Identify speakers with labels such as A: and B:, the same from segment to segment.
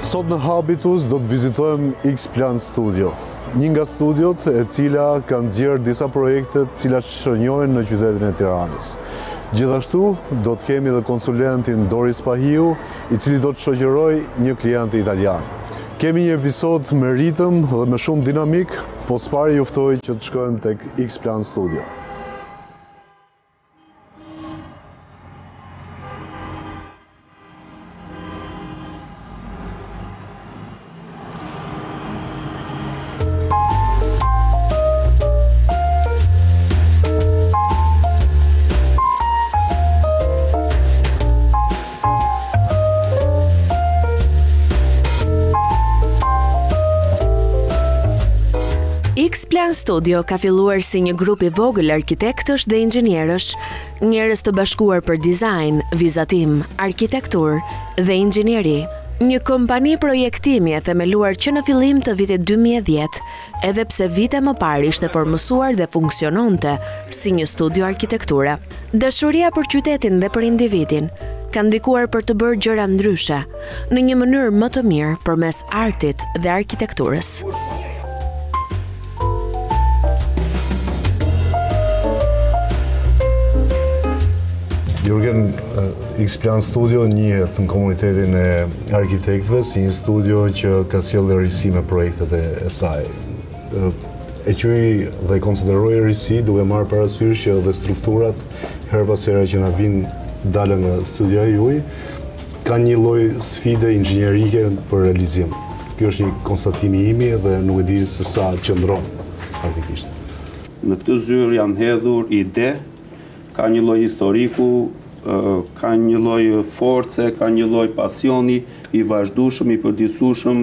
A: Sot në Habitus do të vizitojmë X-Plan Studio, një nga studiot e cila kanë nxjerrë disa projekte të cilat shënjohen në qytetin e Tiranës. Gjithashtu do të kemi dhe konsulentin Doris Pahiu, i cili do të shoqëroj një klient italian. Kemi një episod me ritëm dhe me shumë dinamik, po s'pari ju ftoj që të shkojmë tek X-Plan Studio.
B: X-Plan Studio ka filluar si një grup i vogël arkitektësh dhe inxhinierësh, njerëz të bashkuar për dizajn, vizatim, arkitektur dhe inxhinieri. Një kompani projektimi e themeluar që në fillim të vitit 2010, edhe pse vite më parë ishte formësuar dhe funksiononte si një studio arkitekture. Dashuria për qytetin dhe për individin ka ndikuar për të bërë gjëra ndryshe, në një mënyrë më të mirë përmes artit dhe arkitekturës.
A: Jurgen, X-Plan Studio njihet në komunitetin e arkitektëve si një studio që ka sjellë risi me projektet e saj. E quaj dhe konsideroj risi duke marrë parasysh që dhe strukturat her pas here që na vinë dalë nga studioja juaj kanë një lloj sfide inxhinierike për realizim. Kjo është një konstatim i imi dhe nuk e di se sa qëndron faktikisht.
C: Në këtë zyrë janë hedhur ide, ka një lloj historiku, ka një lloj force, ka një lloj pasioni i vazhdueshëm, i përditshëm,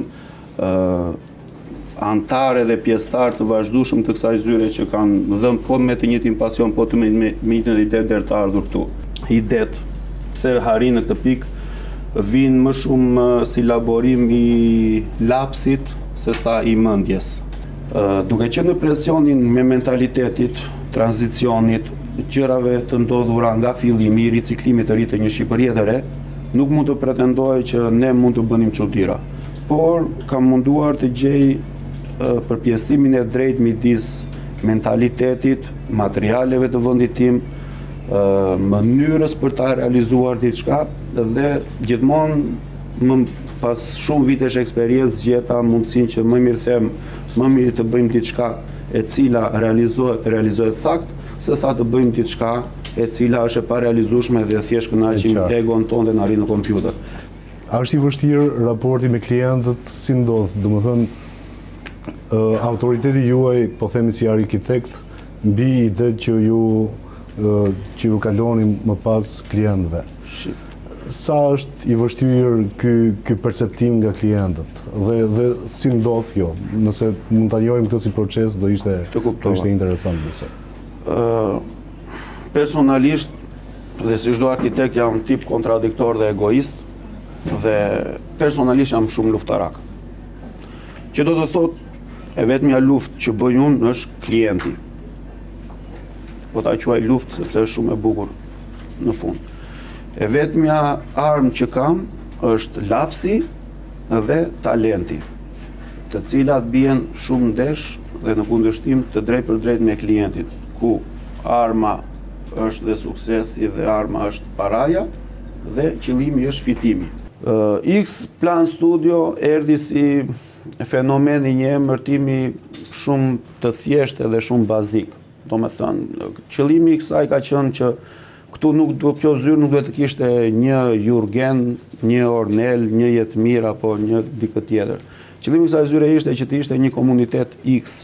C: antarë dhe pjesëtar të vazhdueshëm të kësaj zyre që kanë dhënë po me të njëjtin pasion, po të me njëjtën ide deri të ardhur këtu. Idet, pse harin në këtë pikë, vinë më shumë si laborim i lapsit se sa i mendjes. Duke qenë në presionin me mentalitetit, tranzicionit, gjërave të ndodhura nga fillimi i riciklimit të ri të një Shqipërie të re, nuk mund të pretendoj që ne mund të bënim çuditëra. Por kam munduar të gjej përpjestimin e drejtë midis mentalitetit, materialeve të vendit tim, mënyrës për ta realizuar diçka dhe gjithmonë pas shumë vitesh eksperiencë gjeta mundësinë që më mirë them, më mirë të bëjmë diçka e cila realizohet sakt, se sa të bëjmë diçka e cila është e parealizueshme dhe thjesht kënaqim egon tonë dhe na rri në kompjuter.
A: A është i vështirë raporti me klientët, si ndodh? Domethënë, autoriteti juaj, po themi si arkitekt, mbi idetë që ju kaloni më pas klientëve. Sa është i vështirë ky perceptim nga klientët dhe si ndodh kjo? Nëse mund ta njohim këtë si proces, do ishte interesant besoj.
C: Personalisht, dhe si çdo arkitekt jam tip kontradiktor dhe egoist, dhe personalisht jam shumë luftarak. Që do të thot, e vetmja luftë që bëj unë është klienti. Po ta quaj luftë sepse është shumë e bukur në fund. E vetmja armë që kam është lapsi dhe talenti, të cilat bien shumë ndesh dhe në kundërshtim të drejt për drejt me klientin, ku arma është dhe suksesi dhe arma është paraja dhe qëllimi është fitimi. X-Plan Studio erdhi si fenomen i një emërtimi shumë të thjeshtë dhe shumë bazik. Do me thënë, qëllimi i kësaj ka qenë që këtu kjo zyrë nuk duhet të kishte një Jurgen, një Ornel, një Jetmir apo një dikë tjetër. Qëllimi i kësaj zyre ishte që të ishte një komunitet X,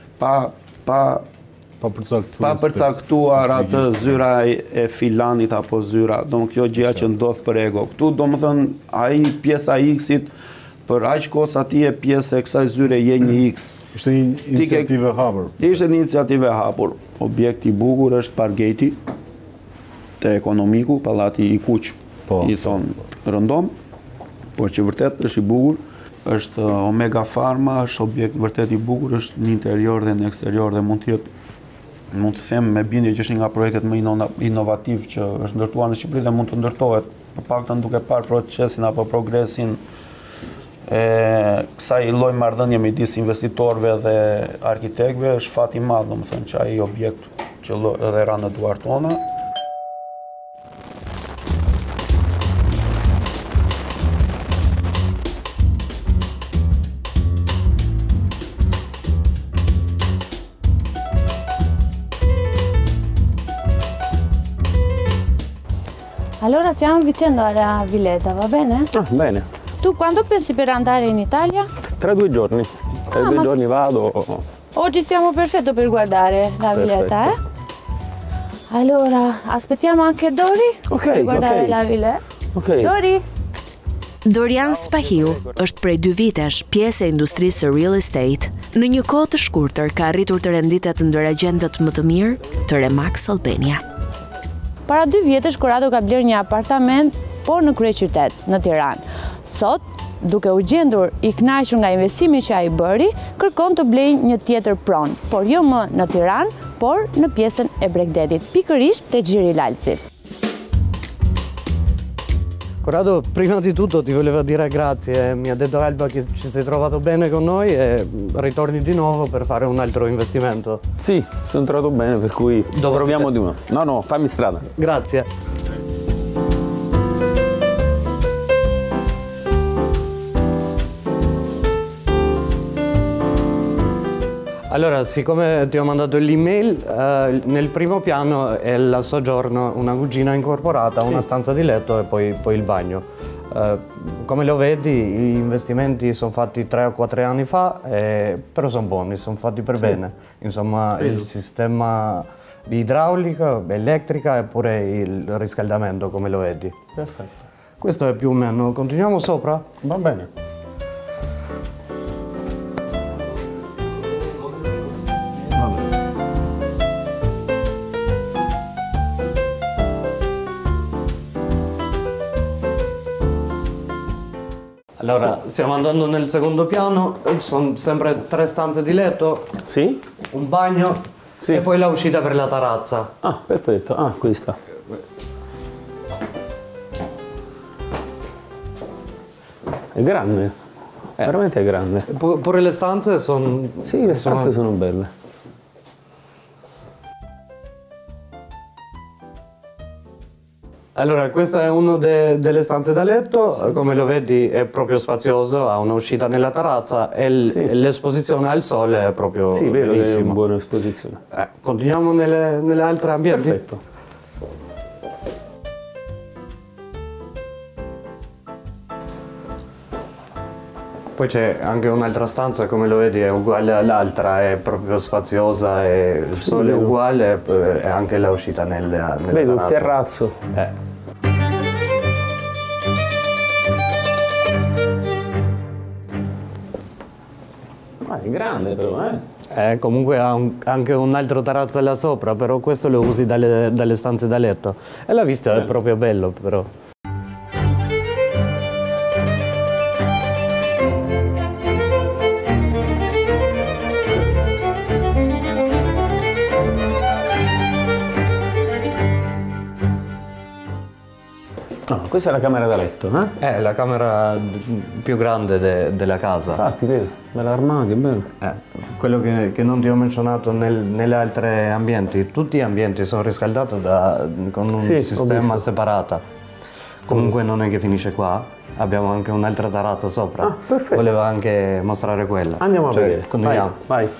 C: pa përcaktuar atë zyra e filanit apo zyra, do më kjo gjëja që ndodh për ego. Këtu do më thënë, ai pjesa X-it, për aq kohë sa ti je pjesë e kësaj zyre je një X.
A: Ishte një iniciativë e hapur.
C: Ishte një iniciativë e hapur. Objekti i bukur është Pargeti, te ekonomiku, pallati i kuq, i thonë rëndom, por që vërtet është i bukur. Është Omega Pharma, është objekt vërtet i bukur, është në interior dhe në eksterior dhe mund të them me bindje që është një nga projektet më inovativ që është ndërtuar në Shqipëri dhe mund të ndërtohet, për paktën duke parë procesin apo progresin Kësaj lloj marrëdhënie midis investitorëve dhe arkitektëve është fat i madh, domethënë që ai objekt që edhe ra në duart tona.
D: Allora stiamo vicino alla villetta, va bene?
E: Ah, bene.
D: Tu quando pensi per andare in Italia?
E: Tra 2 giorni. Tra 2 giorni vado.
D: Oggi siamo perfetto per guardare la villetta, eh? Allora, aspettiamo anche Dori per guardare la villetta.
E: Ok.
D: Dori?
B: Dorian Spahiu është prej 2 vitesh pjesë e industrisë së real estate. Në një kohë të shkurtër ka arritur të renditet ndër agjentët më të mirë të Remax Albania.
D: Para 2 vjetësh Corrado ka bler një apartament, por në kryeqytet, në Tiranë. Sot, duke u gjendur i kënaqur nga investimi që ai bëri, kërkon të blejë një tjetër pronë, por jo më në Tiranë, por në pjesën e Bregdetit, pikërisht te Xhiri Lalci.
F: Corrado, prima di tutto ti voleva dire grazie, mi ha detto Alba che ci sei trovato bene con noi e ritorni di nuovo per fare un altro investimento.
E: Sì, sono trovato bene, per cui proviamo di uno. No, fammi strada.
F: Grazie. Allora, siccome ti ho mandato l'email, nel primo piano è il soggiorno, una cucina incorporata, una stanza di letto e poi il bagno. Come lo vedi, gli investimenti sono fatti 3 o 4 anni fa, però sono buoni, sono fatti per bene. Insomma, il sistema di idraulica, elettrica e pure il riscaldamento, come lo vedi.
E: Perfetto.
F: Questo è più o meno. Continuiamo sopra?
E: Va bene.
F: Allora, stiamo andando nel secondo piano, sono sempre 3 stanze di letto,
E: Sì?
F: un bagno
E: Sì.
F: e poi la uscita per la terrazza.
E: Ah, perfetto. Ah, questa. È grande. Veramente è grande.
F: Pure le stanze sono...
E: Sì, le stanze sono belle.
F: Allora, questa è una delle stanze da letto, come lo vedi è proprio spazioso, ha un'uscita nella terrazza e l'esposizione al sole è proprio
E: Sì, vedo che è
F: bellissima.
E: una buona esposizione.
F: Continuiamo nelle altre ambienti?
E: Perfetto.
F: Poi c'è anche un'altra stanza, come lo vedi, è uguale all'altra, è proprio spaziosa, e il sole è uguale e anche la uscita nella
E: Vedo il
F: terrazza.
E: terrazzo. Ah, è grande però,
F: Comunque ha anche un altro terrazzo là sopra, però questo lo usi dalle stanze da letto. E la vista è proprio bello, però.
E: No, questa è la camera da letto,
F: È la camera più grande della casa.
E: Infatti, vedo, bell'armadio, bello.
F: Quello che non ti ho menzionato nelle altre ambienti, tutti gli ambienti sono riscaldati con un sistema separato. Comunque non è che finisce qua, abbiamo anche un'altra terrazza sopra.
E: Ah, perfetto.
F: Volevo anche mostrare quella.
E: Andiamo a vedere.
F: Continuiamo.
E: Vai.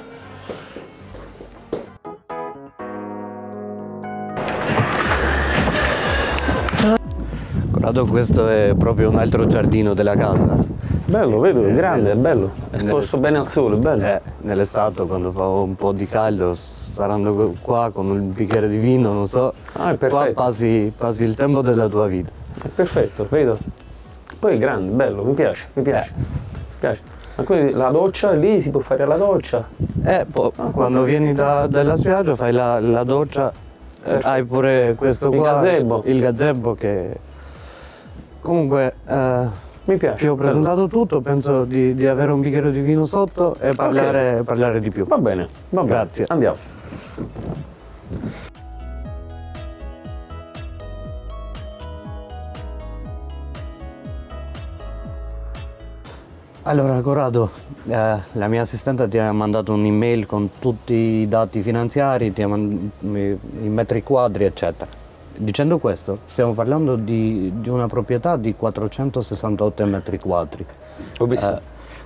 F: Corrado, questo è proprio un altro giardino della casa.
E: Bello, vedo, è grande, è bello. È esposto bene al sole, bello.
F: Nell'estate, quando fa un po' di caldo, stando qua con un bicchiere di vino, non so,
E: Ah, è perfetto.
F: qua passi il tempo della tua vita.
E: È perfetto, vedo. Poi è grande, bello, mi piace, mi piace. Mi piace. Ma quindi la doccia lì si può fare la doccia?
F: Quando vieni dalla spiaggia fai la doccia, hai pure questo
E: Il
F: qua,
E: gazebo.
F: il gazebo che... Comunque,
E: Mi piace.
F: ti ho presentato tutto, penso di avere un bicchiere di vino sotto e parlare di più.
E: Va bene, va bene.
F: Grazie.
E: Andiamo.
F: Allora Corrado, la mia assistente ti ha mandato un'email con tutti i dati finanziari, i metri quadri, eccetera. Dicendo questo, stiamo parlando di una proprietà di 468 metri quadri.
E: Ho visto.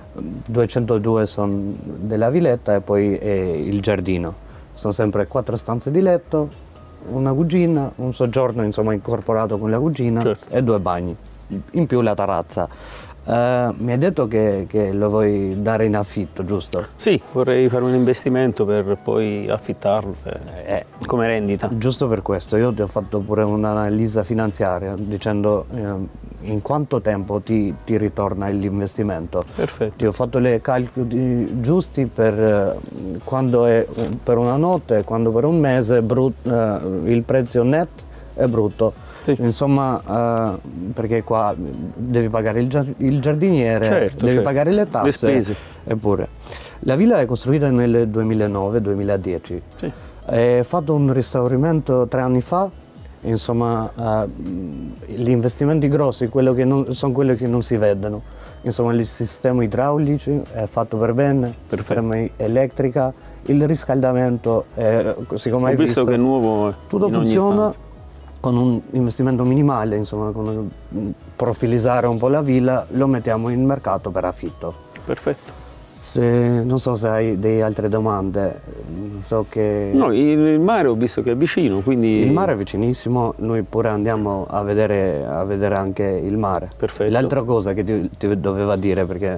F: 202 sono della villetta e poi il giardino. Sono sempre 4 stanze di letto, una cucina, un soggiorno insomma incorporato con la cucina, certo, e 2 bagni, in più la terrazza. Mi hai detto che lo vuoi dare in affitto, giusto?
E: Sì, vorrei fare un investimento per poi affittarlo come rendita.
F: Giusto per questo, io ti ho fatto pure un'analisi finanziaria dicendo in quanto tempo ti ritorna l'investimento.
E: Perfetto.
F: Ti ho fatto le calcoli giusti per quando è per una notte e quando per un mese il prezzo net è brutto. Sì. Insomma, perché qua devi pagare il giardiniere,
E: certo,
F: devi pagare le tasse,
E: le spese.
F: Eppure. La villa è costruita nel 2009-2010. Sì. È fatto un restauramento 3 anni fa. Insomma, gli investimenti grossi sono quelli che non si vedono. Insomma, il sistema idraulici è fatto per bene, il sistema elettrica, il riscaldamento, siccome hai visto
E: che è nuovo,
F: tutto funziona. Con un investimento minimale, insomma, con profilizzare un po' la villa, lo mettiamo in mercato per affitto.
E: Perfetto.
F: Non so se hai delle altre domande. So che...
E: No, il mare ho visto che è vicino, quindi...
F: Il mare è vicinissimo, noi pure andiamo a vedere anche il mare.
E: Perfetto.
F: L'altra cosa che ti doveva dire, perché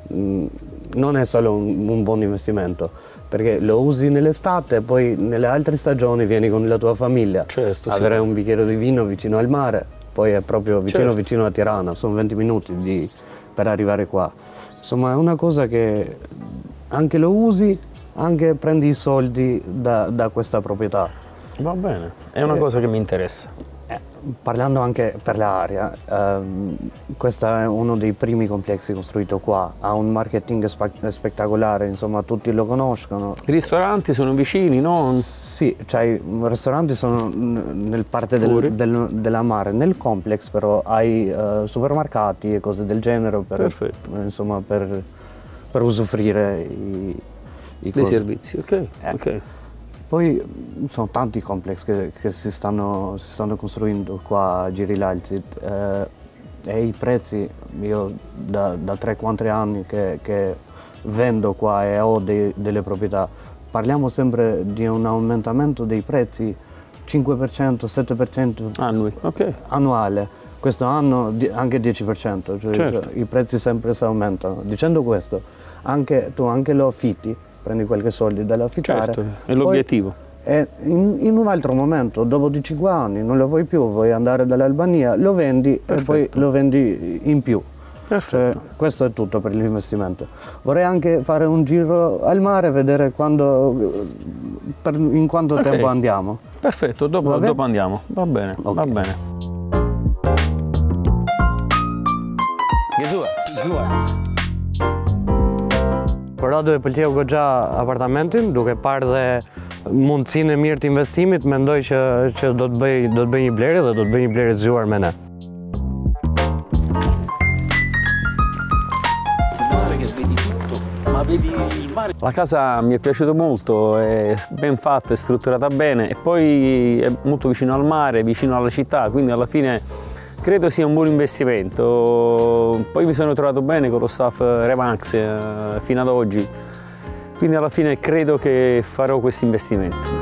F: non è solo un buon investimento, perché lo usi nell'estate e poi nelle altre stagioni vieni con la tua famiglia.
E: Certo,
F: avere
E: sì,
F: un bicchiere di vino vicino al mare, poi è proprio vicino,
E: certo,
F: vicino a Tirana, sono 20 minuti per arrivare qua. Insomma è una cosa che anche lo usi, anche prendi i soldi da questa proprietà.
E: Va bene, è una cosa che mi interessa.
F: Parlando anche per l'area, questo è uno dei primi complessi costruito qua, ha un marketing spettacolare, insomma tutti lo conoscono.
E: I ristoranti sono vicini, no?
F: Sì, cioè i ristoranti sono nel parte della mare, nel complex però hai supermercati e cose del genere per usufruire
E: dei servizi, ok. Ok.
F: Poi sono tanti complex che si stanno costruendo qua a Girilalzi e i prezzi, io da 3-4 anni che vendo qua e ho delle proprietà, parliamo sempre di un aumentamento dei prezzi 5%, 7% annuale. Questo anno anche 10%, cioè, certo, i prezzi sempre si aumentano. Dicendo questo, tu anche lo affitti, prendi qualche soldi dall'affittare.
E: Certo, è l'obiettivo.
F: E in un altro momento, dopo di 5 anni, non lo vuoi più, vuoi andare dall'Albania, lo vendi. Perfetto. E poi lo vendi in più. Cioè, questo è tutto per l'investimento. Vorrei anche fare un giro al mare, vedere in quanto tempo andiamo.
E: Perfetto, dopo andiamo. Va bene, va bene.
F: Corrado e pëlqeu goxha apartamentin, duke parë dhe mundësinë e mirë të investimit, mendoj që do të bëj një blerje dhe do të bëj një blerje të zgjuar me ne.
E: La casa mi è piaciuta molto, è ben fatta, è strutturata bene e poi è molto vicino al mare, vicino alla città, quindi alla fine credo sia un buon investimento. Poi mi sono trovato bene con lo staff Remax fino ad oggi, quindi alla fine credo che farò questo investimento.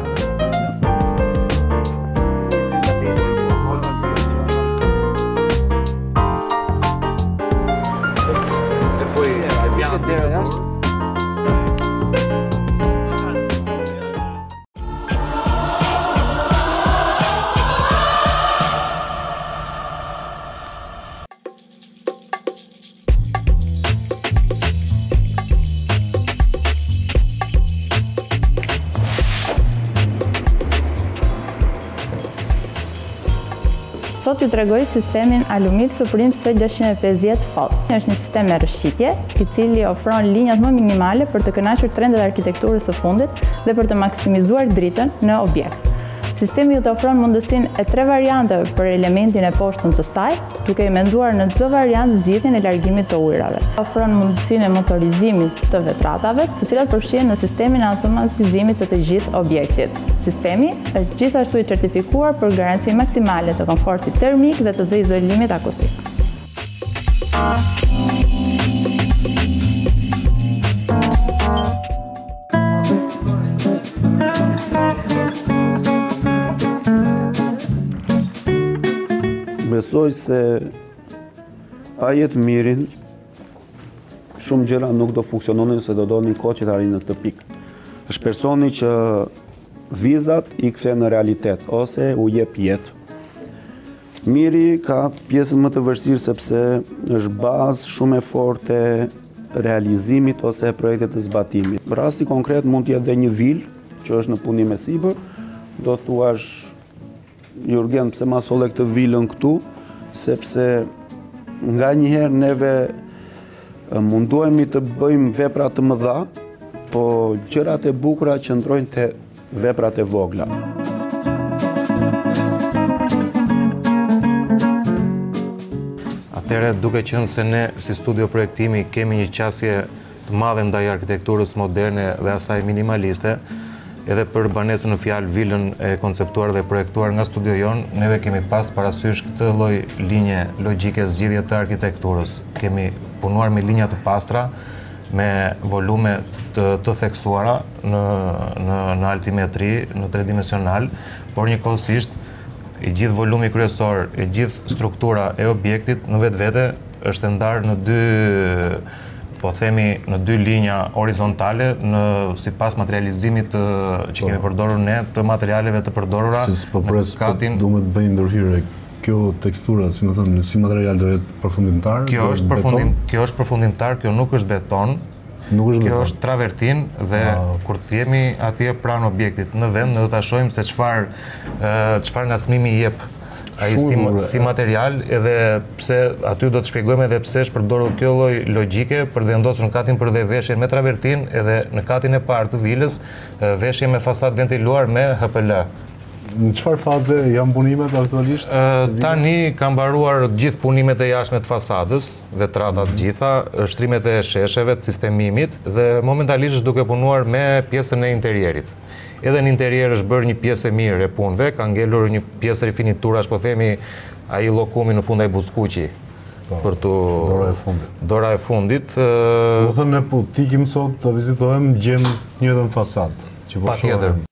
D: Sot ju tregoj sistemin Alumil Suprim S650 FOS. Është një sistem me rëshqitje, i cili ofron linjat më minimale për të kënaqur trendet e arkitekturës së fundit dhe për të maksimizuar dritën në objekt. Sistemi ju të ofron mundësinë e 3 varianteve për elementin e poshtëm të saj, duke i menduar në çdo variant zgjidhjen e largimit të ujrave. Ofron mundësinë e motorizimit të vetratave, të cilat përfshihen në sistemin e automatizimit të gjithë objektit. Sistemi është gjithashtu i certifikuar për garanci maksimale të komfortit termik dhe të izolimit akustik.
C: Besoj se a jetë mirin, shumë gjëra nuk do funksiononin se do një kohë që të arrinë në këtë pikë. Është personi që vizat i kthen në realitet, ose u jep jetë. Miri ka pjesën më të vështirë sepse është bazë shumë e forte realizimit ose e projektet të zbatimit. Në rasti konkret mund t'jetë dhe një vilë, që është në punim e sipër, do thuash Jurgen, pse ma solle këtë vilën këtu, sepse nga njëherë neve munduemi të bëjmë vepra të mëdha, po gjërat e bukura qëndrojnë te veprat e vogla.
G: Atëherë, duke qenë se ne si studio projektimi kemi një qasje të madhe ndaj arkitekturës moderne dhe asaj minimaliste, edhe për banesën në fjalë vilën e konceptuar dhe projektuar nga studio jon, neve kemi pas parasysh këtë lloj linje logjike zgjidhje të arkitekturës. Kemi punuar me linja të pastra, me volume të theksuara në altimetri, në tridimensional, por njëkohësisht i gjithë volumi kryesor, i gjithë struktura e objektit në vetvete është e ndarë në dy linja horizontale sipas materializimit që kemi përdorur ne të materialeve të përdorura në katin.
A: Du me të bëjnë ndërhyrje, kjo tekstura, si më thënë, si material do jetë përfundimtar?
G: Kjo është përfundimtar, kjo nuk është beton, kjo është travertin dhe kur të jemi atje pranë objektit në vend, ne do ta shohim se çfarë ngacmimi i jep ai si material, edhe pse aty do të shpjegojmë edhe pse është përdorur kjo lloj logjike për të vendosur në katin për dhe veshje me travertin, edhe në katin e parë të vilës veshje me fasadë ventiluar me HPL.
A: Në çfarë faze janë punimet aktualisht?
G: Tani kanë mbaruar gjithë punimet e jashtme të fasadës, vetratat gjitha, shtrimet e shesheve të sistemimit dhe momentalisht është duke punuar me pjesën e interierit. Edhe në interier është bërë një pjesë e mirë e punëve, ka ngelur një pjesë rifiniturash, po themi ai llokumi në fund ai buzkuqi për të dora e fundit.
A: Do thënë ne po tikim sot të vizitojmë gjem njëjtën fasadë, që po shohim.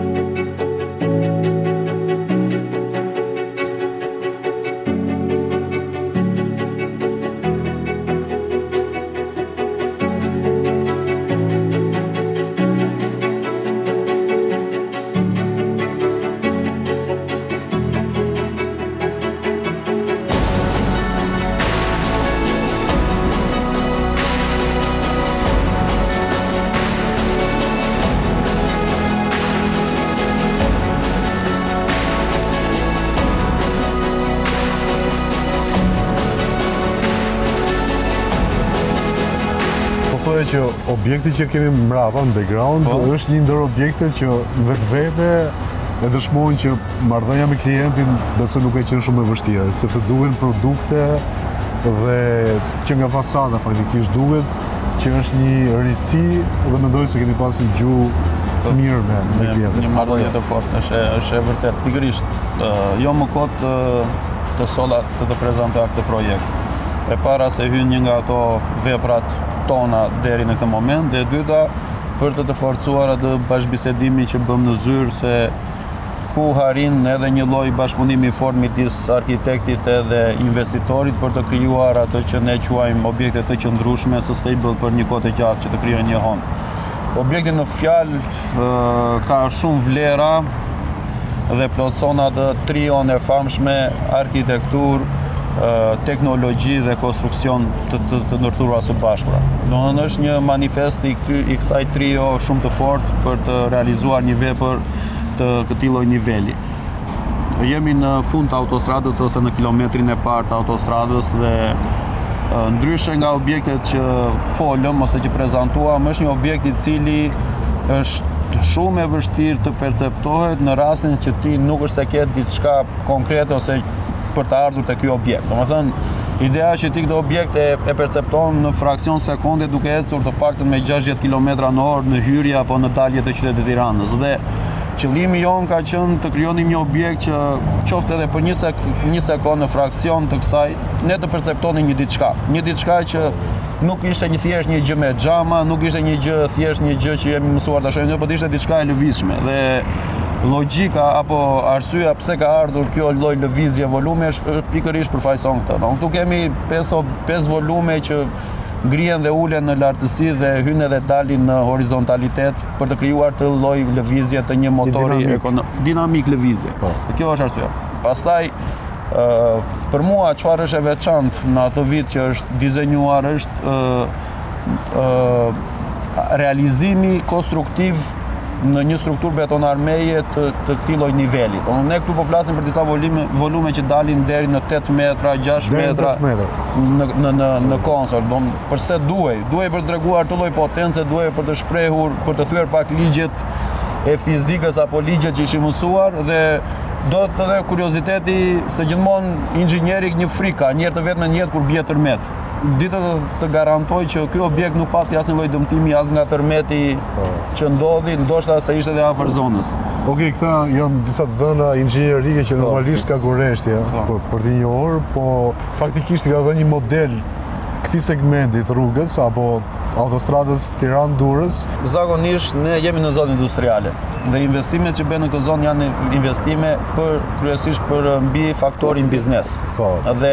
A: Që objekti që kemi mbrapa në background është një ndër objektet që vetvete e dëshmojnë që marrëdhënia me klientin besoj nuk e qenë shumë e vështirë, sepse duhen produkte dhe që nga fasada faktikisht duhet që është një risi dhe mendoj se kemi pas një gjuhë të mirë me klientin.
C: Një marrëdhënie të fortë, është e vërtet. Pikërisht, jo më kot të sola të prezantoja këtë projekt. E para se hyn një nga ato veprat tona deri në këtë moment, dhe e dyta për të forcuar atë bashkëbisedimi që bëm në zyrë se ku harin edhe një lloj bashkëpunimi i fortë midis arkitektit edhe investitorit për të krijuar atë që ne quajmë objekte të qëndrueshme sustainable për një kohë të gjatë që të krijojnë një hond. Objekti në fjalë ka shumë vlera dhe plotëson atë trion e famshme arkitekturë, teknologji dhe konstruksion të ndërtuara së bashkura. Domethënë është një manifest i kësaj trio shumë të fortë për të realizuar një vepër të këtij lloji niveli. Jemi në fund të autostradës ose në kilometrin e parë të autostradës dhe ndryshe nga objektet që folëm ose që prezantuam, është një objekt i cili është shumë e vështirë të perceptohet në rastin që ti nuk është se ke diçka konkrete ose për të ardhur te ky objekt. Domethënë, ideja që ti këtë objekt e percepton në fraksion sekonde duke ecur të paktën me 60 km/h në hyrje apo në dalje të qytetit të Tiranës. Dhe qëllimi jon ka qenë të krijonim një objekt që qoftë edhe për një sekond në fraksion të kësaj ne të perceptonim një diçka që nuk ishte thjesht një gjë me xhama, nuk ishte thjesht një gjë që jemi mësuar ta shohim, por ishte diçka e lëvizshme. Dhe logjika apo arsyeja pse ka ardhur kjo lloj lëvizje volume është pikërisht përfaqëson këtë. Këtu kemi 5 volume që ngrihen dhe ulen në lartësi dhe hynë edhe dalin në horizontalitet për të krijuar të lloj lëvizje të një motori dinamik lëvizje. Dhe kjo është arsyeja. Pastaj për mua çfarë është e veçantë në atë vit që është dizenjuar është realizimi konstruktiv në një strukturë betonarmeje të këtij lloj niveli. Ne këtu po flasim për disa volume që dalin deri në 8 metra, 6 metra në konsol. Përse duhej për të treguar të lloj potence, duhej për të shprehur, për të thyer pak ligjet e fizikës apo ligjet që ishin mësuar dhe do të dhe kurioziteti se gjithmonë inxhinieri një frika, një herë të vetme në jetë kur bie tërmet. Ditë të garantoj që ky objekt nuk pati asnjë lloj dëmtimi as nga tërmeti që ndodhi, ndoshta se ishte edhe afër zonës.
A: Okej, këta janë disa dhëna inxhinierike që normalisht ka kurreshtja për t'i njohur, po faktikisht ka dhënë një model këtij segmentit rrugës apo autostradës Tiranë-Durrës.
C: Zakonisht ne jemi në zonë industriale dhe investimet që bëhen në këtë zonë janë investime kryesisht për mbi faktorin biznes. Dhe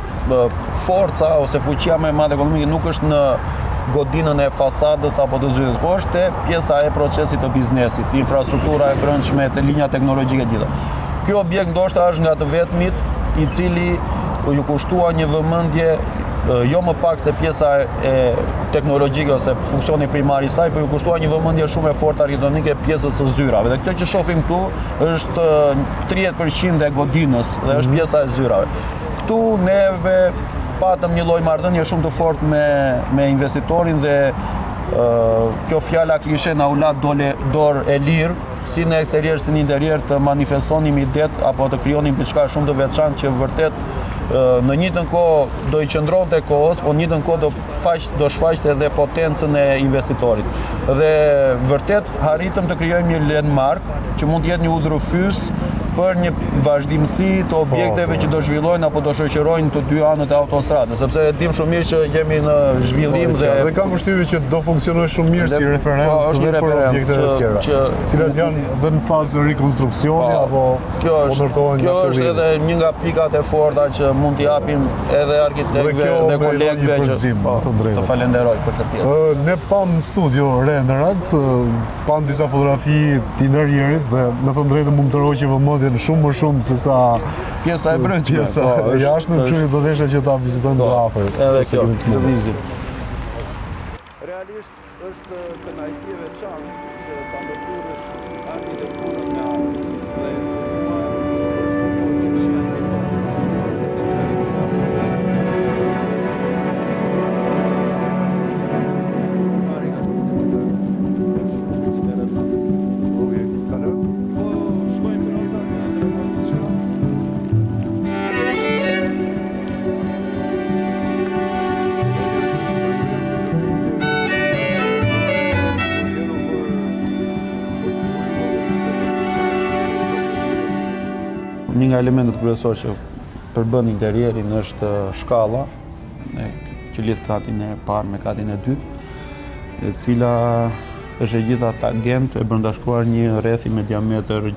C: forca ose fuqia më e madhe ekonomike nuk është në godinën e fasadës apo të zyrës, por është pjesa e procesit të biznesit, infrastruktura e brendshme, të linja teknologjike gjitha. Ky objekt ndoshta është nga të vetmit i cili ju kushtua një vëmendje jo më pak se pjesa e teknologjike ose funksioni primar i saj, por ju kushtua një vëmendje shumë e fortë arkitektonike pjesës së zyrave. Dhe këtë që shohim këtu është 30% e godinës dhe është pjesa e zyrave. Këtu neve patëm një lloj marrëdhënie shumë të fortë me investitorin dhe kjo fjala klishe na u la dorë e lirë, si në eksterior si në interior të manifestonim idet apo të krijonim diçka shumë të veçantë që vërtet në njëjtën kohë do i qëndronte kohës, por në njëjtën kohë do shfaqte edhe potencën e investitorit. Dhe vërtet arritëm të krijojmë një landmark që mund të jetë një udhërrëfys për një vazhdimsi të objekteve që do zhvillojnë apo do shoqërojnë të dy anët e autostradës, sepse e dim shumë mirë që jemi në zhvillim
A: dhe kam përshtypjen që do funksionojë shumë mirë si referencë edhe për objekte të tjera, cilat janë dhe në fazë rikonstruksioni apo po ndërtohen nga fillimi.
C: Kjo është edhe një nga pikat e forta që mund t'i japim edhe arkitektëve dhe kolegëve që të falenderoj për këtë pjesë.
A: Ne pam në studio renderat, pam disa fotografi të interierit dhe me thënë drejtë mund të rroqë vëmendje në shumë më shumë se sa
C: pjesa e brendshme.
A: Pjesa e jashtme, kështu që do të desha që ta vizitojmë më afër.
C: Edhe kjo, lëvizje. Realisht është kënaqësi e veçantë që ta ndërtyrësh arkitekturën me art dhe një nga elementet kryesor që përbën interierin është shkalla që lidh katin e parë me katin e dytë, e cila është e gjitha tangent e brëndashkuar një rrethi me diametër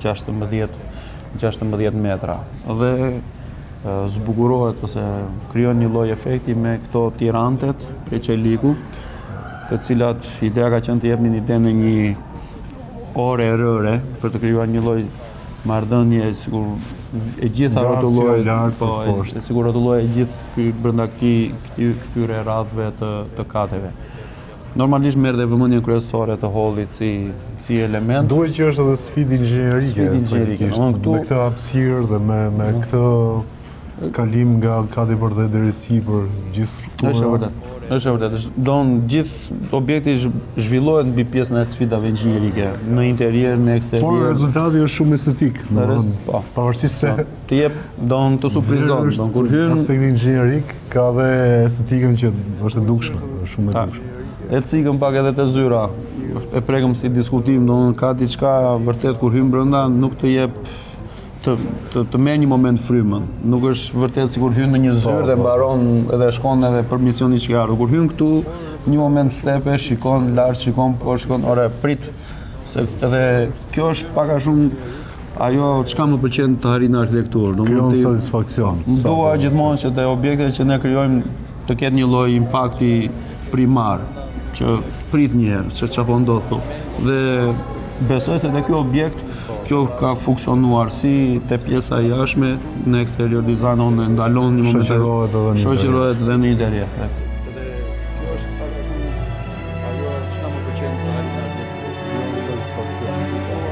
C: 16 metra. Dhe zbukurohet ose krijon një lloj efekti me këto tirantet e qeliku, të cilat ideja ka qenë të jepnin idenë në një ore rëre për të krijuar një lloj marrëdhënie sikur e gjitha rrotullohet, sikur rrotullohet e gjithë brenda këtyre radhëve të kateve. Normalisht merr dhe vëmendjen kryesore të hollit si element.
A: Duhet që është edhe sfidë inxhinerike. Me këtë hapësirë dhe me këtë kalim nga kati për dhe deri sipër gjithë strukturën.
C: Është vërtet. Është e vërtetë. Gjithë objekti zhvillohet mbi pjesën e sfidave inxhinierike, në interior, në eksterior.
A: Por rezultati është shumë estetik, pavarësisht se
C: të jep të surprizon, kur hyn
A: aspekti inxhinierik ka dhe estetikën që është e dukshme, shumë e dukshme.
C: E cikëm pak edhe të zyra, e prekëm si diskutim, ka diçka vërtet kur hyn brenda nuk të jep të merr një moment frymën. Nuk është vërtet sikur hyn në një zyrë dhe mbaron edhe shkon edhe për misionin që ka ardhur. Kur hyn këtu, një moment stepe, shikon lart, shikon poshtë, shikon ore prit, se edhe kjo është pak a shumë ajo çka më pëlqen të arrin në arkitekturë.
A: Krijon satisfaksion.
C: Dua gjithmonë që te objektet që ne krijojmë të ketë një lloj impakti primar, që prit një herë, që çapo ndodh thotë. Dhe besoj se te ky objekt kjo ka funksionuar si te pjesa e jashtme në exterior design, ne ndalon një moment shoqërohet edhe në interior. Edhe kjo është pak a shumë ajo çka më pëlqen të arrin në arkitekturë, satisfaksion.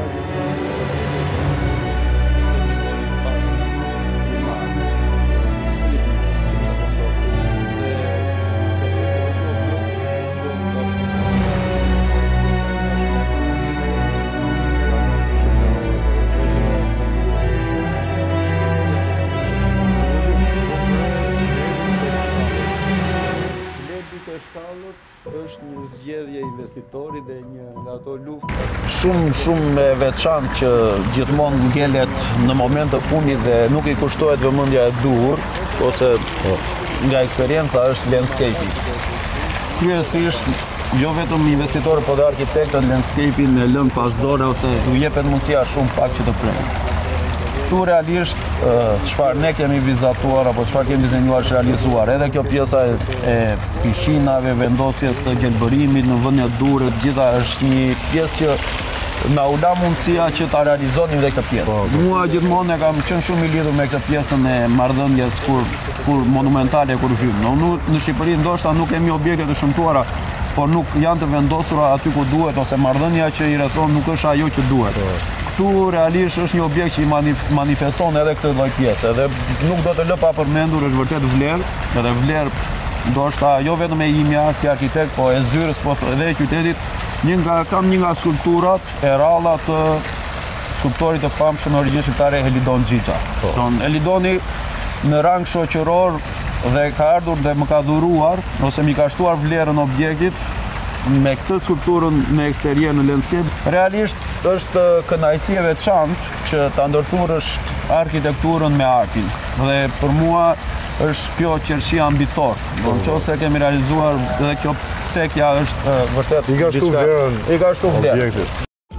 C: Është një zgjedhje investitori dhe një nga ato luftë shumë e veçantë që gjithmonë ngelet në moment të fundit dhe nuk i kushtohet vëmendja e duhur, ose nga eksperienca është landscape-i. Kryesisht jo vetëm investitorët, por dhe arkitektët landscape-in e lënë pas dore ose u jepet mundësia shumë pak që të prenë. Këtu realisht çfarë ne kemi vizatuar apo çfarë kemi dizenjuar është realizuar. Edhe kjo pjesa e pishinave, vendosjes së gjelbërimit në vendje dure, gjitha është një pjesë që na u la mundësia që ta realizonim dhe këtë pjesë. Mua gjithmonë e kam qenë shumë i lidhur me këtë pjesën e marrëdhënies kur monumentale kur hyn. Në Shqipëri ndoshta nuk kemi objekte të shëmtuara, por nuk janë të vendosura aty ku duhet, ose marrëdhënia që i rrethon nuk është ajo që duhet. Këtu realisht është një objekt që i manifeston edhe këtë lloj pjese, dhe nuk do të lë pa përmendur, është vërtet vlerë, edhe vlerë ndoshta jo vetëm e imja si arkitekt, po e zyrës, po edhe e qytetit. Kam një nga skulpturat e ralla të skulptorit të famshëm në origjinë shqiptare Elidon Xhixha. Elidoni në rang shoqëror dhe ka ardhur dhe më ka dhuruar ose mi ka shtuar vlerën objektit me këtë skulpturën në eksterior në landscape. Realisht është kënaqësi e veçantë që ta ndërthurësh arkitekturën me artin. Dhe për mua është kjo qershia mbitor. Nëse kemi realizuar edhe kjo cekja është vërtet
A: i ka shtu vlerën.
C: I ka shtu vlerën.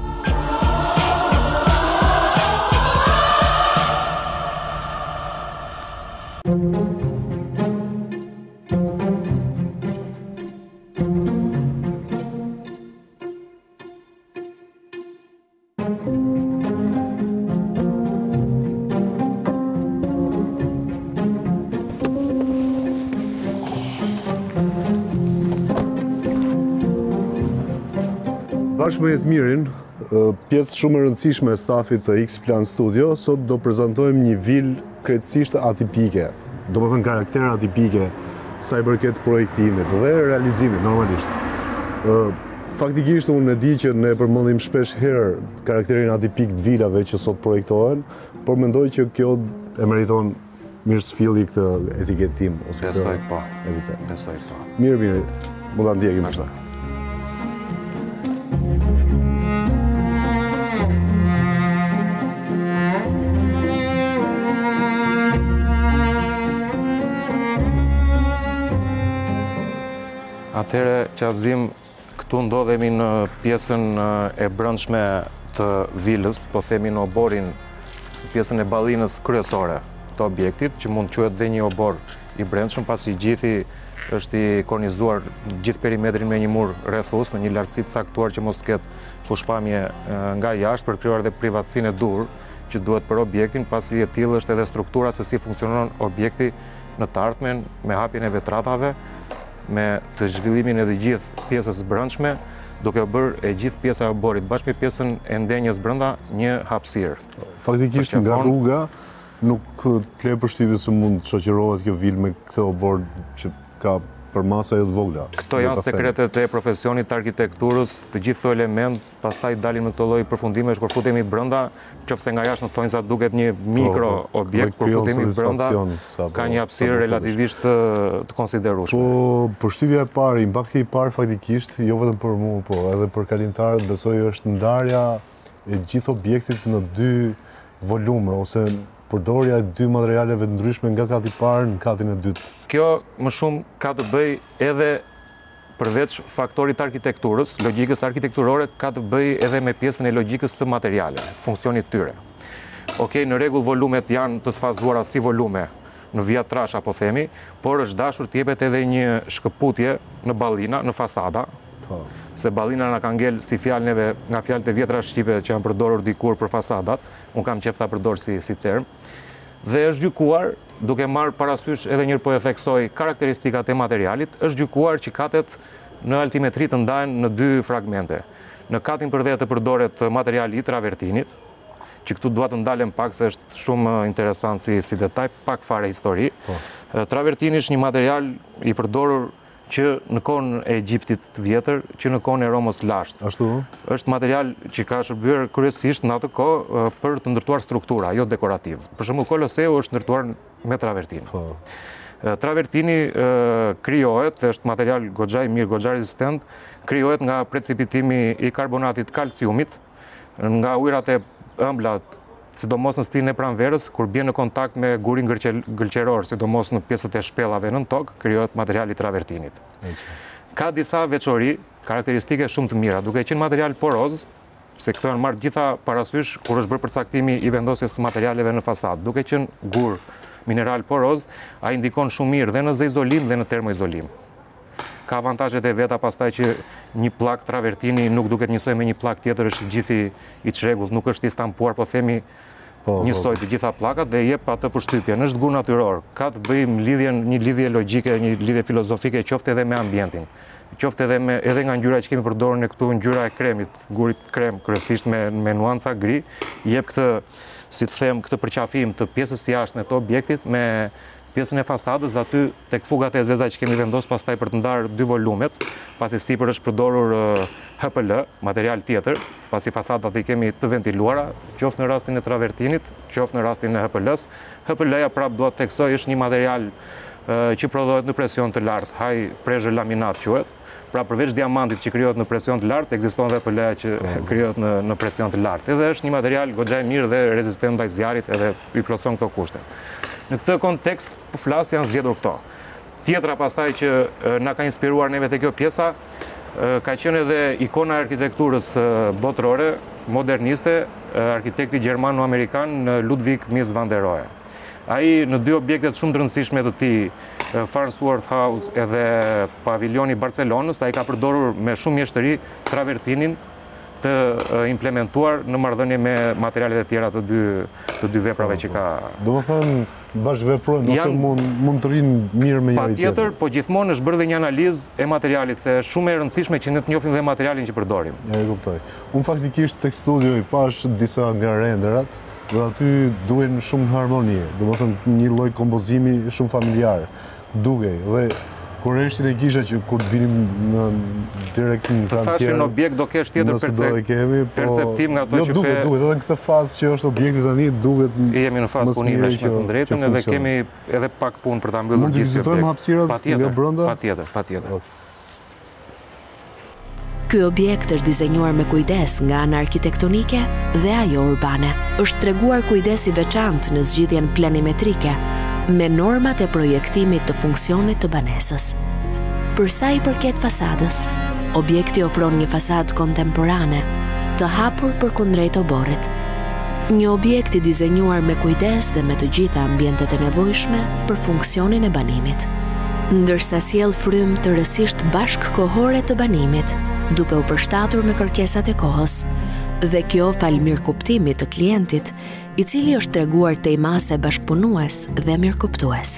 A: Bashkë me Jetmirin, pjesë shumë e rëndësishme e stafit të X-Plan Studio, sot do prezentojmë një vilë krejtësisht atipike, do më thënë karakter atipike, sa i përket projektimit dhe realizimit, normalisht. Faktikisht, unë e di që ne përmendim shpesh herë karakterin atipik të vilave që sot projektohen, por mendoj që kjo e meriton mirësfilli këtë etiketim.
G: Besoj po. Besoj po.
A: Mirë, mund ta ndjekim ashtu.
G: Atëherë që azim, këtu ndodhemi në pjesën e brendshme të vilës, po themi në oborin, pjesën e ballinës kryesore të objektit, që mund quhet dhe një obor i brendshëm, pasi gjithi është i kornizuar gjithë perimetrin me një mur rrethus në një lartësi të caktuar që mos ketë fushpamje nga jashtë për krijuar dhe privatësinë e dur që duhet për objektin, pasi e tillë është edhe struktura se si funksionon objekti në të ardhmen me hapjen e vetratave, me të zhvillimin edhe gjithë pjesës brendshme, duke bërë e gjithë pjesa e oborit bashkë me pjesën e ndenjes brenda një hapësirë.
A: Faktikisht nga rruga nuk të le përshtypjen se mund të shoqërohet kjo vilë me këtë obor që ka për masa jo të vogla.
G: Këto janë sekretet e profesionit të arkitekturës, të gjithë këto element, pastaj dalin në këto lloj përfundimesh kur futemi brenda, qofse nga jashtë në thonjza duket një mikro objekt, kur futemi brenda ka një hapësirë relativisht të konsiderueshme.
A: Po përshtypja e parë, impakti i parë faktikisht, jo vetëm për mua, po edhe për kalimtarët, besoj është ndarja e gjithë objektit në 2 volume ose përdorja e 2 materialeve të ndryshme nga kati i parë në katin e dytë.
G: Kjo më shumë ka të bëj edhe përveç faktorit arkitekturës, logjikës arkitekturore, ka të bëj edhe me pjesën e logjikës së materialeve, funksionit tyre. Okej, në rregull volumet janë të sfazuara si volume në vijat trash apo themi, por është dashur të jepet edhe një shkëputje në ballina, në fasada. Se ballina na ka ngel si fjalë neve nga fjalët e vjetra shqipe që janë përdorur dikur për fasadat, unë kam qef ta përdor si term. Dhe është gjykuar, duke marrë parasysh edhe njërë po e theksoj karakteristikat e materialit, është gjykuar që katet në altimetri të ndahen në 2 fragmente. Në katin për dhe të përdoret materiali i travertinit, që këtu dua të ndalem pak se është shumë interesant si detaj, pak fare histori. Travertini është një material i përdorur që në kohën e Egjiptit të vjetër, që në kohën e Romës lashtë.
A: Ashtu?
G: Është material që ka shërbyer kryesisht në atë kohë për të ndërtuar struktura, jo dekorativ. Për shembull, Koloseu është ndërtuar me travertin. Travertini krijohet, është material goxha i mirë, goxha rezistent, krijohet nga precipitimi i karbonatit kalciumit, nga ujërat e ëmbla, sidomos në stilin e pranverës, kur bie në kontakt me gurin gëlqeror, sidomos në pjesët e shpellave në tokë, krijohet materiali i travertinit. Ka disa veçori, karakteristike shumë të mira, duke qenë material poroz, se këto janë marrë gjitha parasysh kur është bërë përcaktimi i vendosjes së materialeve në fasadë. Duke qenë gur mineral poroz, ai ndikon shumë mirë dhe në zë-izolim dhe në termoizolim. Ka avantajet e veta pastaj që një plak travertini nuk duket njësoj me një plak tjetër, është gjithi i çrregullt, nuk është i stampuar, po themi njësoj të gjitha plakat dhe jep atë përshtypje. Është gur natyror, ka të bëjmë një lidhje logjike, një lidhje filozofike, qoftë edhe me ambientin, qoftë edhe nga ngjyra që kemi përdorur ne këtu, ngjyra e kremit, gurit krem, kryesisht me nuanca gri, jep këtë, si të them, këtë përqafim të pjesës së jashtme të objektit me pjesën e fasadës dhe aty tek fugat e zeza që kemi vendosur pastaj për të ndarë 2 volumet, pasi sipër është përdorur HPL, material tjetër, pasi fasadat i kemi të ventiluara, qoftë në rastin e travertinit, qoftë në rastin e HPL-s. HPL-ja prap dua të theksoj është një material që prodhohet në presion të lartë, high pressure laminat quhet. Pra përveç diamantit që krijohet në presion të lartë, ekziston edhe HPL-ja që krijohet në presion të lartë. Edhe është një material goxha i mirë dhe rezistent ndaj zjarrit, edhe i plotson këto kushte. Në këtë kontekst, po flas janë zgjedhur këto. Tjetra pastaj që na ka inspiruar neve te kjo pjesa, ka qenë edhe ikona e arkitekturës botërore, moderniste, arkitekti gjermano-amerikan Ludwig Mies van der Rohe. Ai në 2 objektet shumë të rëndësishme të tij, Farnsworth House edhe paviljoni i Barcelonës, ai ka përdorur me shumë mjeshtëri travertinin të implementuar në marrëdhënie me materialet e tjera të dy veprave që ka.
A: Domethënë bashkëveprojnë ose mund të rinë mirë me njëri tjetrin.
G: Patjetër, po gjithmonë është bërë dhe një analizë e materialit, se është shumë e rëndësishme që ne të njohim dhe materialin që përdorim.
A: Ja, e kuptoj. Unë faktikisht tek studio i pash disa nga renderat dhe aty duhen shumë harmoni, domethënë një lloj kompozimi shumë familjar, dukej dhe kurreshtin e kisha që kur të vinim direkt në
G: të thashë në objekt do kesh tjetër perceptim nga ato që
A: duket edhe në këtë fazë që është objekti tani duket
G: jemi në fazë punimesh me të drejtën edhe kemi edhe pak punë për ta mbyllur gjithë.
A: Mund të vizitojmë hapësirat nga brenda?
G: Patjetër.
B: Ky objekt është dizenjuar me kujdes nga ana arkitektonike dhe ajo urbane. Është treguar kujdes i veçantë në zgjidhjen planimetrike me normat e projektimit të funksionit të banesës. Për sa i përket fasadës, objekti ofron një fasadë kontemporane, të hapur përkundrejt oborrit. Një objekt i dizenjuar me kujdes dhe me të gjitha ambientet e nevojshme për funksionin e banimit, ndërsa sjell frymë të rësisht bashkëkohore të banimit, duke u përshtatur me kërkesat e kohës, dhe kjo fal mirëkuptimit të klientit, i cili është treguar te imase bashkëpunues dhe mirëkuptues.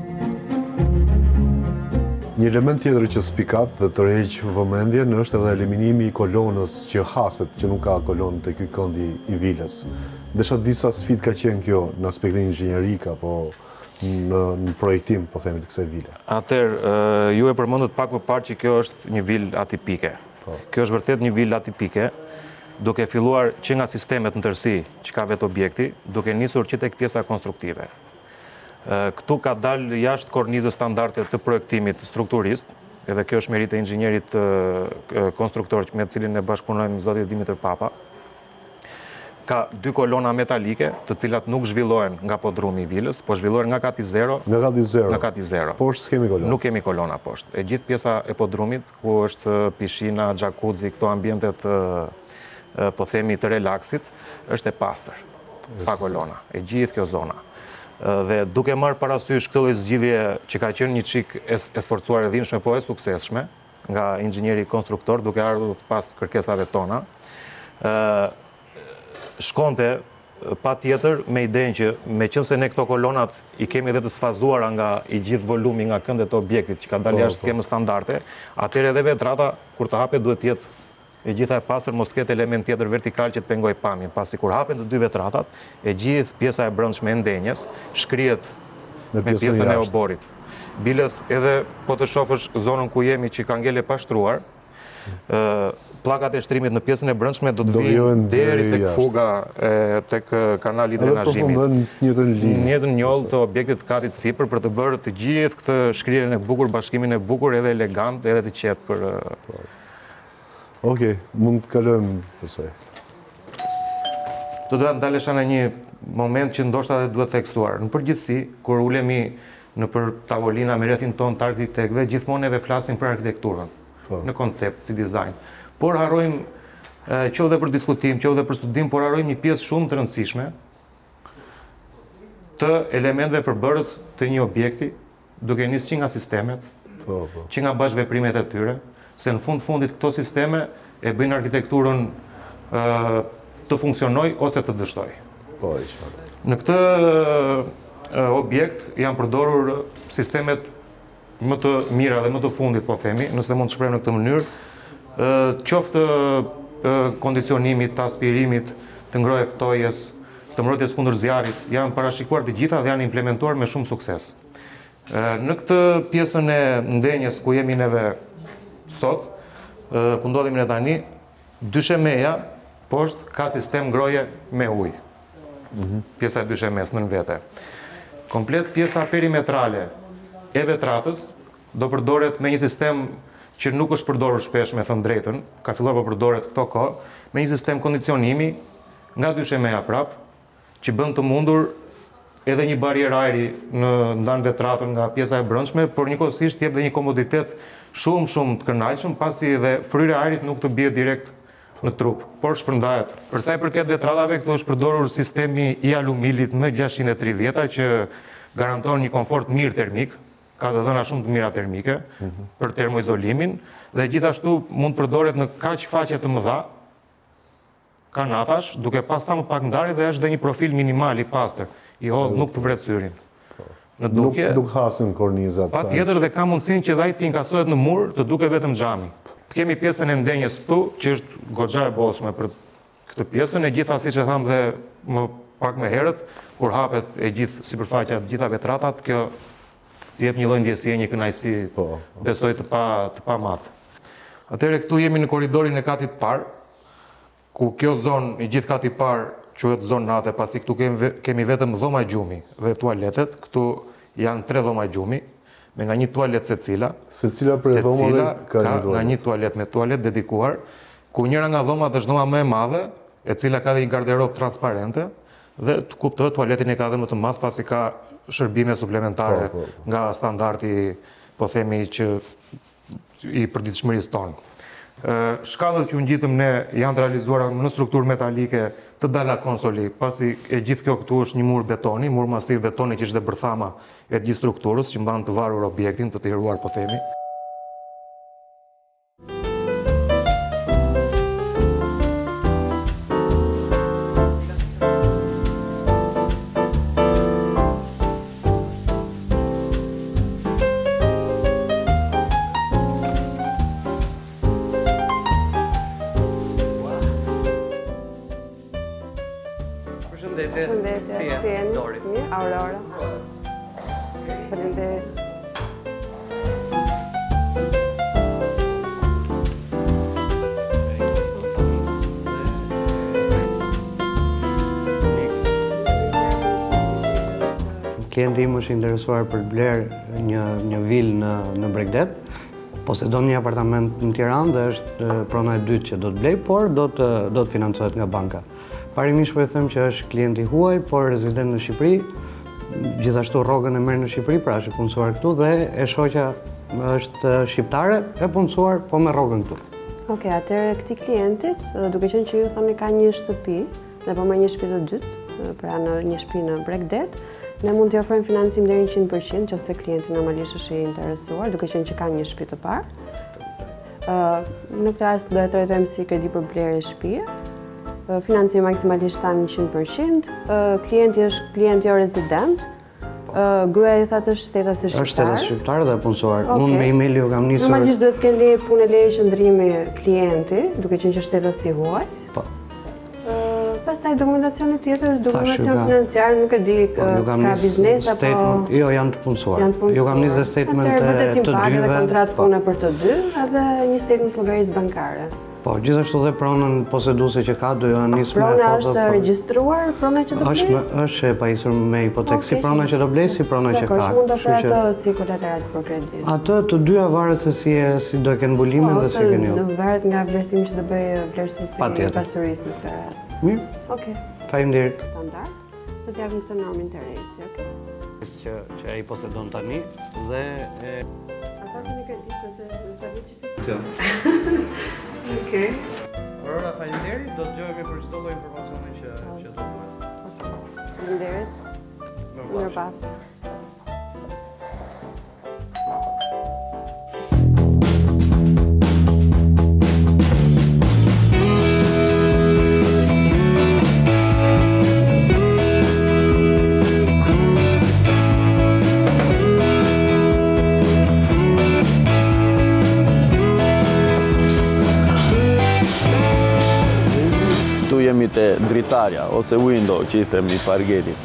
A: Një element tjetër që spikat dhe tërheq vëmendjen është edhe eliminimi i kolonës që haset, që nuk ka kolonë te ky këndi i vilës. Ndërsa disa sfidë ka qenë kjo në aspektin inxhinierik apo në projektim, po themi, të kësaj vile?
G: Atëherë, ju e përmendët pak më parë që kjo është një vilë atipike. Kjo është vërtet një vilë atipike, duke filluar që nga sistemet në tërësi që ka vetë objekti, duke nisur që tek pjesa konstruktive. Këtu ka dalë jashtë kornizës standarde të projektimit strukturist, edhe kjo është merit e inxhinierit konstruktor me cilin e bashkëpunojmë zoti Dimitër Papa. Ka 2 kolona metalike, të cilat nuk zhvillohen nga podrumi i vilës, po zhvillohen nga kati 0.
A: Nga kati 0. Poshtë s'kemi kolona.
G: Nuk kemi kolona poshtë. E gjithë pjesa e podrumit, ku është pishina, jacuzzi, këto ambientet, po themi, të relaksit, është e pastër, pa kolona. E gjithë kjo zona. Dhe duke marrë parasysh këtë lloj zgjidhje që ka qenë një çik e sforcuar e dhimbshme, po e suksesshme, nga inxhinieri konstruktor, duke ardhur pas kërkesave tona, shkonte pa tjetër me idenë që me qënë se ne këto kolonat i kemi edhe të sfazuara nga i gjithë volumi nga këndet e objektit që ka dalë jashtë skemës standarde, atëherë edhe vetrata, kur të hape, duhet tjetë e gjitha e pasër, mos të ketë element tjetër vertikal që të pengoj pamjen, pasi kur hapen të 2 vetratat, e gjithë pjesa e brendshme e ndenjes shkrihet me pjesën e oborit. Biles edhe po të shofësh zonën ku jemi që ka ngele pashtruar, plakat e shtrimit në pjesën e brendshme do të vinë deri tek fuga, tek kanali i drenazhimit.
A: Edhe përfundon
G: njëtën njollë të objektit katit sipër për të bërë të gjithë këtë shkrirjen e bukur, bashkimin e bukur, edhe elegant, edhe të qetë për...
A: Okej, mund të kalojmë kësaj.
G: Të doja ndalesha në një moment që ndoshta dhe duhet theksuar. Në përgjithësi, kur ulemi në për tavolina me rrethin ton të arkitektëve, gjithmonë neve flasim për arkitekturën, në koncept, si dizajn. Por harrojmë, që edhe për diskutim, që edhe për studim, por harrojmë një pjesë shumë të rëndësishme të elementeve përbërës të një objekti, duke nisë që nga sistemet, që nga bashkëveprimet e tyre, se në fundit këto sisteme e bëjnë arkitekturën të funksionoj ose të dështoj. Në këtë objekt janë përdorur sistemet më të mira dhe më të fundit, po themi, nëse mund të shprehim në këtë mënyrë, qoftë kondicionimit, të aspirimit, të ngrohje ftojes, të mbrojtjes kundër zjarrit, janë parashikuar të gjitha dhe janë implementuar me shumë sukses. Në këtë pjesën e ndenjes ku jemi neve sot, ku ndodhemi ne tani, dyshemeja poshtë ka sistem ngrohje me ujë. Pjesa e dyshemes në vete. Komplet pjesa perimetrale e vetratës do përdoret me një sistem që nuk është përdorur shpesh, me thënë drejtën, ka filluar po përdoret këto kohë, me një sistem kondicionimi nga dyshemeja prap, që bën të mundur edhe një barjer ajri në ndan vetratën nga pjesa e brendshme, por njëkohësisht jep dhe një komoditet shumë të kënaqshëm, pasi dhe fryra e ajrit nuk të bie direkt në trup, por shpërndahet. Për sa i përket vetratave, këto është përdorur sistemi i alumilit më 630 që garanton një komfort mirë termik, ka të dhëna shumë të mira termike për termoizolimin, dhe gjithashtu mund përdoret në kaq faqe të mëdha, kanatash, duke pas sa më pak ndarje dhe është dhe një profil minimal i pastër, i hodh nuk të vret syrin.
A: Nuk hasin kornizat.
G: Pa tjetër dhe ka mundësin që dhe ti inkasohet në mur të duke vetëm xhami. Kemi pjesën e ndenjes këtu, që është goxha e bollshme për këtë pjesën, e gjitha si që thamë dhe më pak më herët, kur hapet e gjithë sipërfaqja të gjitha vetratat, kjo t'jep një lloj ndjesie, një kënaqësi, besoj të pa matë. Atëherë këtu jemi në korridorin e katit parë, ku kjo zonë i gjithë kati parë quhet zonë nate, pasi këtu kemi vetëm dhoma gjumi dhe tualetet, këtu janë 3 dhoma gjumi, me nga një tualet secila.
A: Secila për dhomave ka
G: nga një tualet me tualet dedikuar, ku njëra nga dhomat është dhoma më e madhe, e cila ka dhe një garderob transparente, dhe të kuptohet tualetin e ka dhe më të madh, pasi ka shërbime suplementare nga standardi, po themi, që i përditshmërisë tonë. Shkallët që ngjitëm ne janë realizuara në strukturë metalike të dala konsoli, pasi e gjithë kjo këtu është një mur betoni, mur masiv betoni që është dhe bërthama e gjithë strukturës që mban të varur objektin, të tiruar, po themi.
F: Përshëndetje. Si jeni? Aurora.
H: Faleminderit.
F: Klienti im është interesuar për blerë një vilë në Bregdet, posedon një apartament në Tiranë dhe është prona e dytë që do të blej, por do të financohet nga banka. Parimisht po e them që është klienti huaj, por rezident në Shqipëri, gjithashtu rrogën e merr në Shqipëri, pra është punësuar këtu dhe e shoqja është shqiptare e punësuar po me rrogën këtu.
H: Okej, atëherë këtij klientit, duke qenë që ju thoni ka një shtëpi dhe po merr një shtëpi të dytë, pra në një shtëpi në Bregdet, ne mund t'i ofrojmë financim deri 100% nëse klienti normalisht është i interesuar, duke qenë që ka një shtëpi të parë. Në këtë rast do e trajtojmë si kredi për blerje shtëpie. Financim maksimalisht tam 100%. Klienti është klient jo rezident. Gruaja i thatë është shtetas shqiptar.
F: Është shtetas shqiptar dhe punësuar. Unë me email ju kam nisur.
H: Normalisht duhet të kenë punë leje qëndrimi klienti, duke qenë që shtetas i huaj. Pastaj dokumentacioni tjetër, dokumentacion financiar, nuk e di, ka biznes apo...
F: Jo, janë të punësuar. Ju kam nisë dhe statement të dyve.
H: Dhe kontratë pune për të dy, edhe një statement llogarisë bankare.
F: Po, gjithashtu dhe pronën poseduese që ka, do ju nisë me foto...
H: Prona është regjistruar, prona që do blej?
F: është e pajisur me hipotekë, si prona që do blej, si prona që ka.
H: Dekor, që mund të ofre atë si kolateral për kredi?
F: Atë të dyja varet se si do e kenë mbulimin dhe si keni ju.
H: Në varet nga vlerësimi që do bëj vlerësuesi i pasurisë në këtë rast.
F: Mirë.
H: Okej.
F: Faleminderit.
H: Standard. Do t'japim këtë normë interesi, okej?
F: Që ai posedon tani dhe
H: A faktin e kredit nëse vit Okej.
F: Aurora, faleminderit. Do të dëgjojmë për çdo lloj informacioni që do duhet.
H: Faleminderit. Mirupafshim.
C: Jemi te dritarja, ose window që i themi pargeti.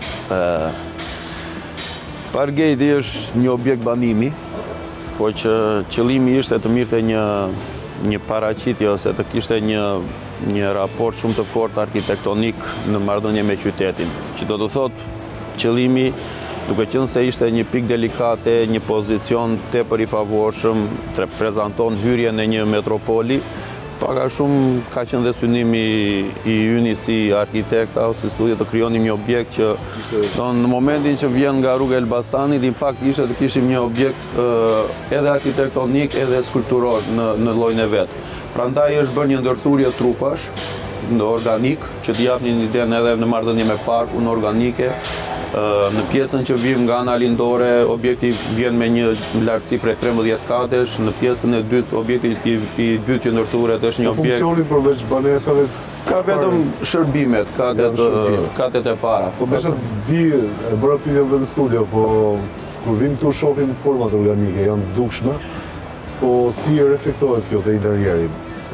C: Pargeti është një objekt banimi, po që qëllimi ishte të mirte një paraqitje ose të kishte një raport shumë të fortë arkitektonik në marrëdhënie me qytetin. Që do të thotë qëllimi, duke qenë se ishte një pikë delikate, një pozicion tepër i favorshëm, prezanton hyrjen e një metropoli, paka shumë ka qenë dhe synimi i yni si arkitekta ose studio të krijonim një objekt që në momentin që vjen nga rruga Elbasanit, impakt ishte të kishim një objekt edhe arkitektonik edhe skulpturor në llojin e vet. Prandaj është bërë një ndërthurje trupash organik që t'i japnin idenë edhe në marrëdhënie me parkun organike. Në pjesën që vjen nga ana lindore, objekti vjen me një lartësi prej 13 katesh, në pjesën e dytë, objekti i dytë që ndërthuret është një objekt...
A: Funksionin përveç banesave...
C: Ka vetëm shërbimet, katet e para.
A: Po desha di, e bëra pyetje edhe në studio, po kur vim këtu shohim format organike, janë dukshme, po si e reflektohet kjo te interieri?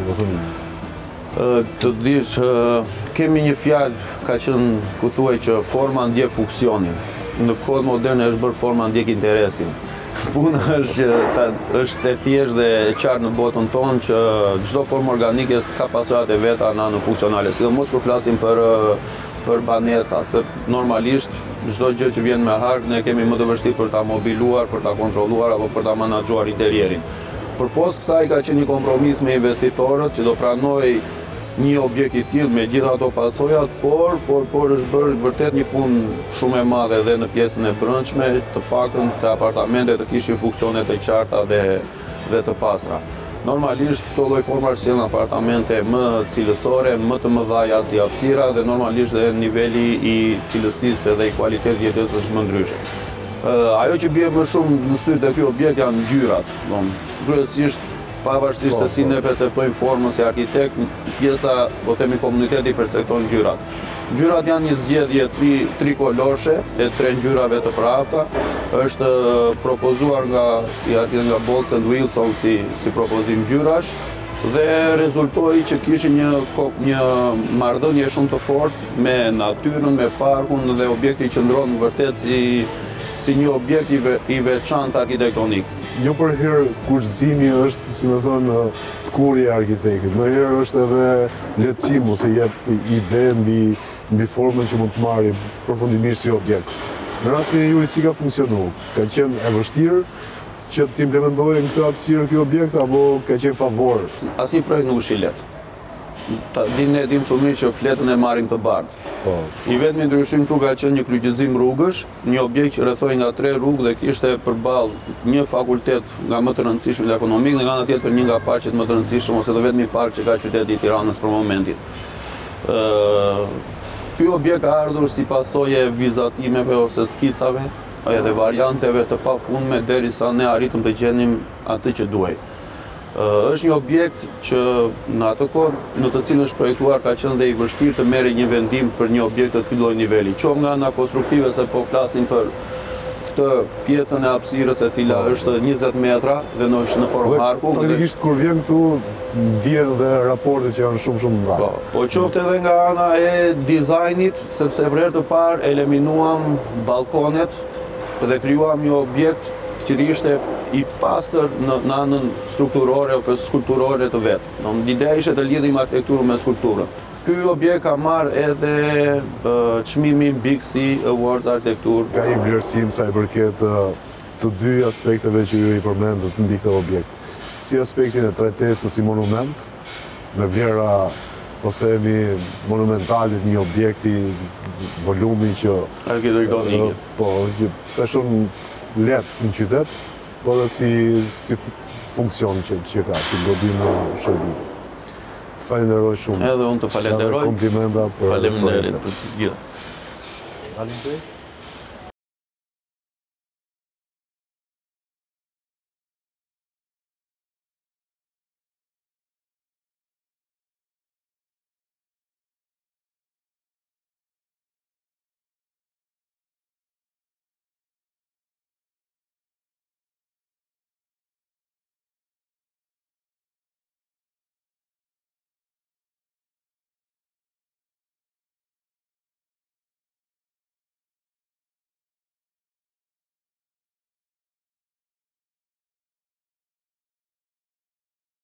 C: Të di që kemi një fjalë, ka qenë ku thuaj që forma ndjek funksionin. Në kohën moderne është bërë forma ndjek interesin. Puna është e thjeshtë dhe e qartë në botën tonë që çdo formë organike ka pasojat e veta në anën funksionale. Sidomos kur flasim për banesa, se normalisht çdo gjë që vjen me hark ne kemi më të vështirë për ta mobiluar, për ta kontrolluar apo për ta menaxhuar interierin. Përpos kësaj ka qenë një kompromis me investitorët që do pranoj një objekt i tillë me gjitha ato pasojat, por është bërë vërtet një punë shumë e madhe edhe në pjesën e brendshme, të paktën të apartamentet të kishin funksione të qarta dhe të pastra. Normalisht këto lloj formash sjellin apartamente më cilësore, më të mëdha si hapësira dhe normalisht dhe niveli i cilësisë dhe i cilësitetit jetës është më ndryshe. Ajo që bie më shumë në sy te ky objekt janë ngjyrat. Kryesisht pavarësisht se si ne perceptojmë formën si arkitekt, pjesa, po themi komuniteti percepton ngjyrat. Ngjyrat janë një zgjedhje trikoloshe e 3 ngjyrave të prafta. Është propozuar nga Boltz & Wilson si propozim ngjyrash dhe rezultoi që kishin një marrëdhënie shumë të fortë me natyrën, me parkun dhe objekti qëndron vërtet si një objekt i veçantë arkitektonik.
A: Jo për herë kurszimi është, si me thonë, të kurje arkitektit. Në herë është edhe lehtësimu, se jep ide mbi formën që mund të marri përfundimisht si objekt. Në rastin e juaj si ka funksionu? Ka qenë e vështirë që të implementojë në këtë hapësirë ky objekt, apo ka qenë favor?
C: Asnjë projekt nuk është i lehtë. Ne dim shumë mirë që fletën e marrim të bardhë.
A: Po.
C: I vetmi ndryshim këtu ka qenë një kryqëzim rrugësh, një objekt që rrethoi nga 3 rrugë dhe kishte përballë një fakultet nga më të rëndësishëm ekonomik, nga ana tjetër një nga parqet më të rëndësishëm ose të vetmi park që ka qyteti i Tiranës për momentin. Ky objekt ka ardhur si pasojë vizatimeve ose skicave edhe varianteve të pafundme derisa ne arritëm të gjenim atë që duhej. Është një objekt që në atë kohë në të cilën është projektuar ka qenë dhe i vështirë të merrë një vendim për një objekt të këtij lloji niveli. Qoftë nga ana konstruktive se po flasim për këtë pjesën e hapësirës e cila është 20 metra dhe është në formë arku.
A: Faktikisht kur vjen këtu ndjen dhe raportet që janë shumë mëdha.
C: Po qoftë edhe nga ana e dizajnit, sepse për herë të parë eliminuam balkonet dhe krijuam një objekt që ishte i pastër në anën strukturore apo skulpturore të vet. Ideja ishte të lidhim arkitekturën me skulpturën. Ky objekt ka marrë edhe çmimin Big C Award Arkitektur.
A: Ka një vlerësim sa i përket të dy aspekteve që ju i përmendët mbi këtë objekt. Si aspektin e trajtesës si monument, me vlera, po themi, monumentale të një objekti, volumi që
C: arkitektonik.
A: Po, që është shumë lehtë në qytet, po dhe si funksion që ka, si godim shërbimi. Falenderoj shumë.
C: Edhe unë të falenderoj.
A: Komplimenta për
C: Faleminderit për të gjithë.